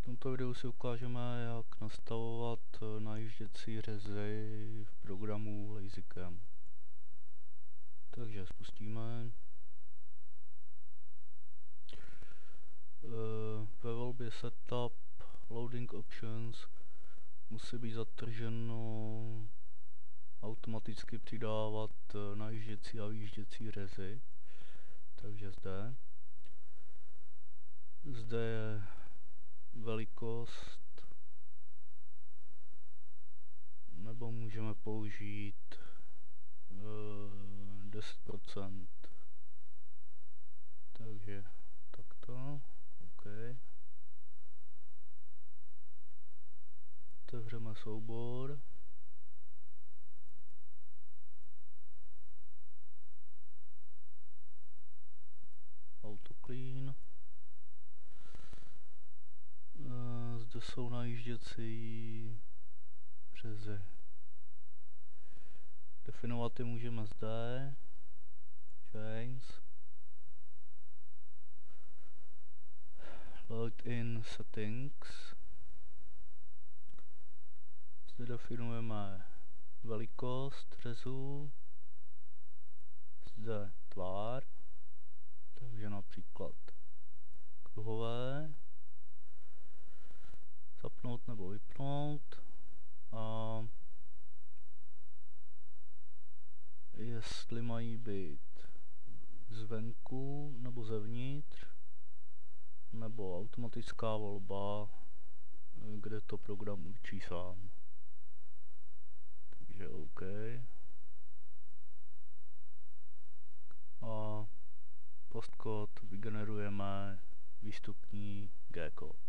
V tomto videu si ukážeme, jak nastavovat najížděcí řezy v programu LazyCam. Takže spustíme. Ve volbě Setup Loading Options musí být zatrženo automaticky přidávat najížděcí a výjížděcí řezy. Takže zde je velikost, nebo můžeme použít 10%. Takže takto, OK. Otevřeme soubor. Autoclean. Zde jsou najížděcí řezy. Definovat je můžeme zde. Chains. Load-in settings. Zde definujeme velikost řezu. Zde tvar. Takže například kruhové. Zapnout nebo vypnout. A jestli mají být zvenku nebo zevnitř, nebo automatická volba, kde to program určí sám. Takže OK. A postkód vygenerujeme výstupní G-kód.